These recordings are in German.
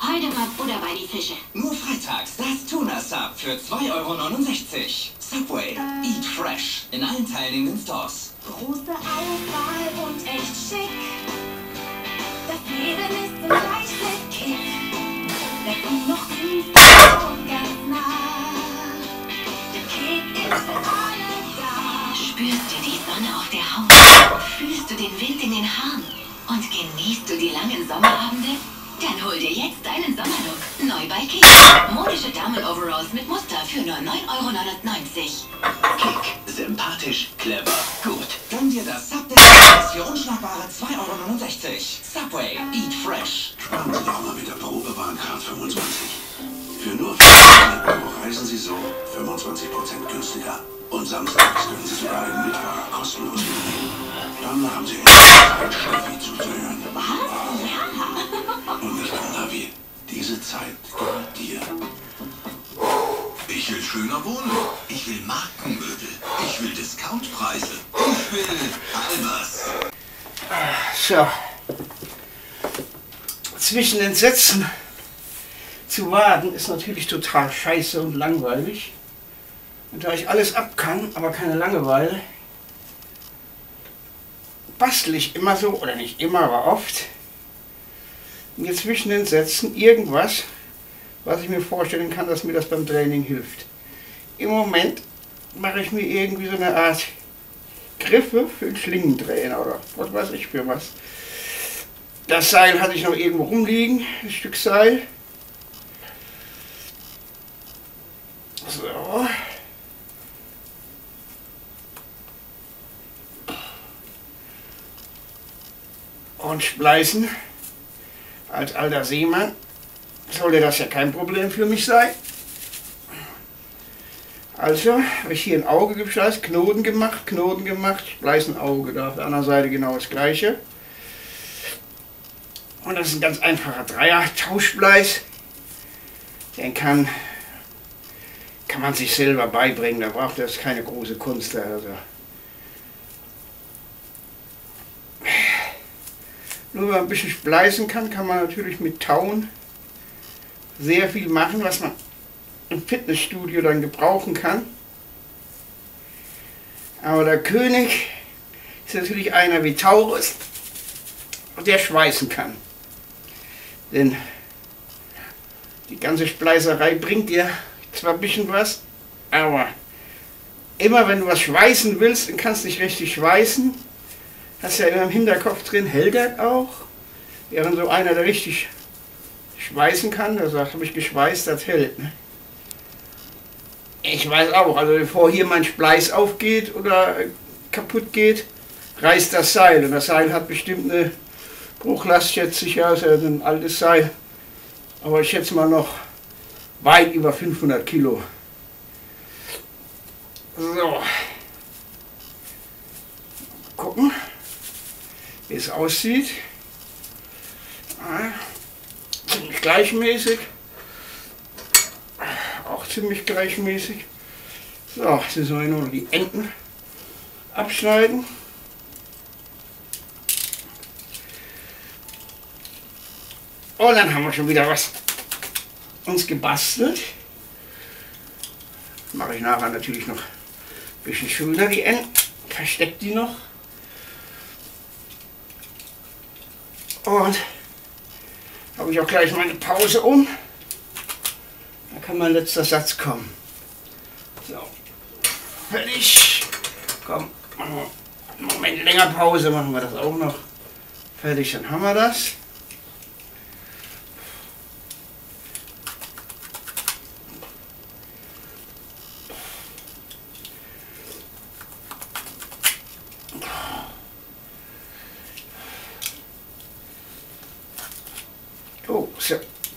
Heute oder bei die Fische. Nur freitags das Tuna-Sub für 2,69 €. Subway. Eat fresh. In allen teilnehmenden Stores. Große Auswahl und echt schick. Das Leben ist so leicht mit Kick. Da kommt noch Süßes und ganz nah. Der Kick ist für alle da. Spürst du die Sonne auf der Haut? Fühlst du den Wind in den Haaren? Und genießt du die langen Sommerabende? Dann hol dir jetzt deinen Sommerlook. Neu bei Kick. Modische Damen-Overalls mit Muster für nur 9,99 €. Kick. Sympathisch, clever, gut. Gönn dir das Sub des Tages für unschlagbare 2,69 €. Subway. Eat fresh. Sparen Sie doch mal mit der Probebahncard 25. Für nur 400 € reisen Sie so 25% günstiger. Und samstags können Sie sogar einen Mitfahrer kostenlos mitnehmen. Dann haben Sie Zeit, Steffi zuzuhören. Was? Ja. Und nicht wundern, wie diese Zeit gehört dir. Ich will schöner wohnen. Ich will Markenmöbel. Ich will Discountpreise. Ich will Albers. So. Zwischen den Sätzen zu warten ist natürlich total scheiße und langweilig. Und da ich alles ab kann, aber keine Langeweile, bastel ich immer so, oder nicht immer, aber oft, mir zwischen den Sätzen irgendwas, was ich mir vorstellen kann, dass mir das beim Training hilft. Im Moment mache ich mir irgendwie so eine Art Griffe für ein Schlingentrainer oder was weiß ich für was. Das Seil hatte ich noch irgendwo rumliegen, ein Stück Seil. So. Und Spleißen. Als alter Seemann sollte das ja kein Problem für mich sein. Also habe ich hier ein Auge geschleißt, Knoten gemacht, Spleißen Auge. Da auf der anderen Seite genau das gleiche. Und das ist ein ganz einfacher Dreier-Tauschspleiß. Den kann man sich selber beibringen, da braucht das keine große Kunst. Also. Nur wenn man ein bisschen spleißen kann, kann man natürlich mit Tauen sehr viel machen, was man im Fitnessstudio dann gebrauchen kann. Aber der König ist natürlich einer wie Taurus, der schweißen kann. Denn die ganze Spleißerei bringt dir zwar ein bisschen was, aber immer wenn du was schweißen willst und kannst nicht richtig schweißen, hast ja immer im Hinterkopf drin, hält das auch? Während so einer, der richtig schweißen kann, der sagt, habe ich geschweißt, das hält. Ne? Ich weiß auch, also bevor hier mein Spleiß aufgeht oder kaputt geht, reißt das Seil. Und das Seil hat bestimmt eine Bruchlast, schätze ich, ja, ist ja ein altes Seil. Aber ich schätze mal noch weit über 500 Kilo. So. Gucken, wie es aussieht. Ziemlich gleichmäßig. Auch ziemlich gleichmäßig. So, jetzt müssen wir nur noch die Enden abschneiden. Und dann haben wir schon wieder was uns gebastelt. Mache ich nachher natürlich noch ein bisschen schöner die Enden. Versteckt die noch. Und habe ich auch gleich meine Pause um. Da kann mein letzter Satz kommen. So, fertig. Komm, machen wir einen Moment länger Pause, machen wir das auch noch. Fertig, dann haben wir das. Oh, so.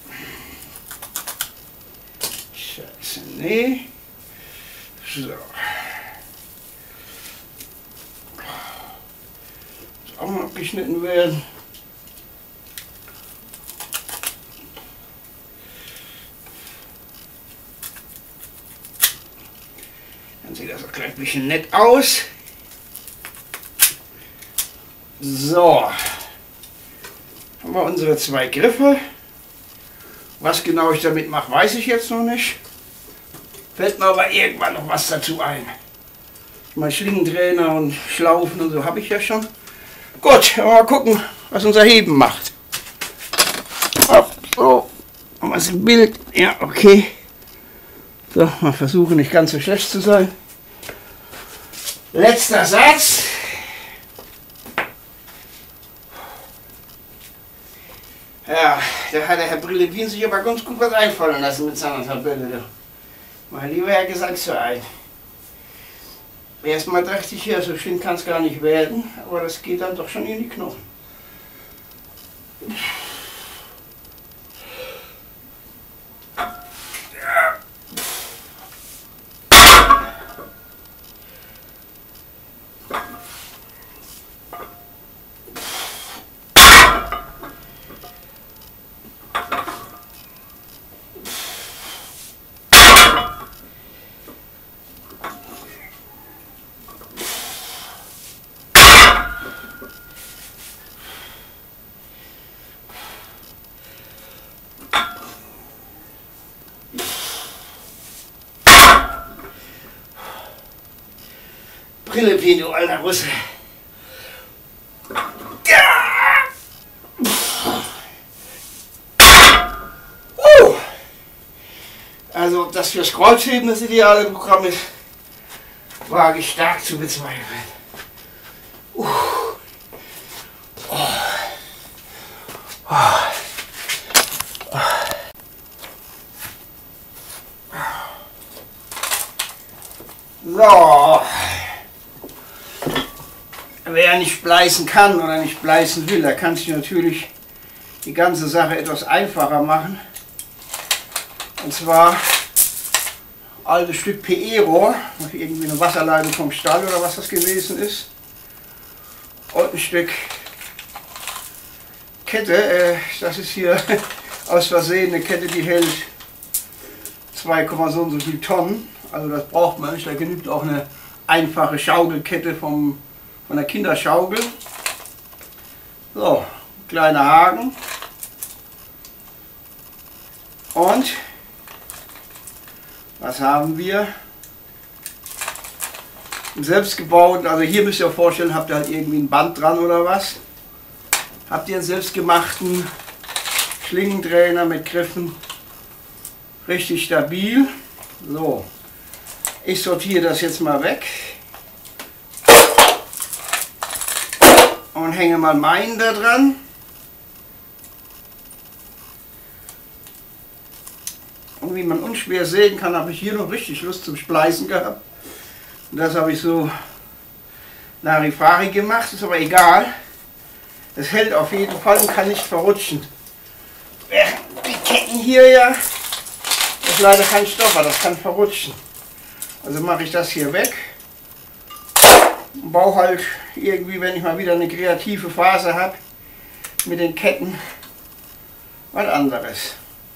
Scheiße, nee. So. Muss auch noch abgeschnitten werden. Dann sieht das auch gleich ein bisschen nett aus. So. Haben wir unsere zwei Griffe. Was genau ich damit mache, weiß ich jetzt noch nicht. Fällt mir aber irgendwann noch was dazu ein. Mein Schlingentrainer und Schlaufen und so habe ich ja schon. Gut, mal gucken, was unser Heben macht. So, haben wir es im Bild. Ja, okay. So, mal versuchen, nicht ganz so schlecht zu sein. Letzter Satz. Ja, da hat der Herr Brillewin sich aber ganz gut was einfallen lassen mit seiner Tabelle. Mein lieber Herr Gesangsverein. Erstmal dachte ich, ja, so schlimm kann es gar nicht werden, aber das geht dann doch schon in die Knochen. Brillewin, du alter Russe. Also, ob das fürs Kreuzheben das ideale Programm ist, wage ich stark zu bezweifeln. So. Wer nicht bleißen kann oder nicht bleißen will, der kann sich natürlich die ganze Sache etwas einfacher machen. Und zwar altes Stück PE-Rohr, irgendwie eine Wasserleitung vom Stall oder was das gewesen ist. Und ein Stück Kette, das ist hier aus Versehen eine Kette, die hält 2, so und so viel Tonnen. Also das braucht man nicht, da genügt auch eine einfache Schaukelkette von der Kinderschaukel. So, kleiner Haken. Und was haben wir? Einen selbstgebauten, also hier müsst ihr euch vorstellen, habt ihr halt irgendwie ein Band dran oder was. Habt ihr einen selbstgemachten Schlingentrainer mit Griffen. Richtig stabil. So, ich sortiere das jetzt mal weg. Und hänge mal meinen da dran. Und wie man unschwer sehen kann, habe ich hier noch richtig Lust zum Spleißen gehabt. Und das habe ich so Larifari gemacht, ist aber egal. Es hält auf jeden Fall und kann nicht verrutschen. Die Ketten hier ja, das ist leider kein Stopper, das kann verrutschen. Also mache ich das hier weg. Und baue halt irgendwie, wenn ich mal wieder eine kreative Phase habe, mit den Ketten was anderes.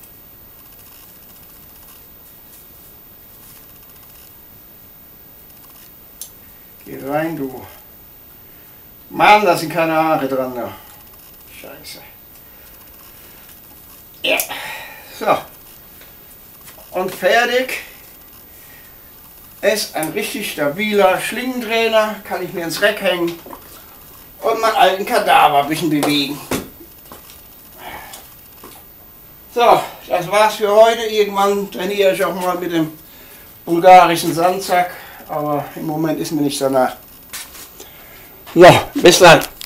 Geh rein, du. Mann, da sind keine Haare dran. Da. Scheiße. Ja. So. Und fertig. Ist ein richtig stabiler Schlingentrainer. Kann ich mir ins Reck hängen und meinen alten Kadaver ein bisschen bewegen. So, das war's für heute. Irgendwann trainiere ich auch mal mit dem bulgarischen Sandsack. Aber im Moment ist mir nicht danach. So, bis dann.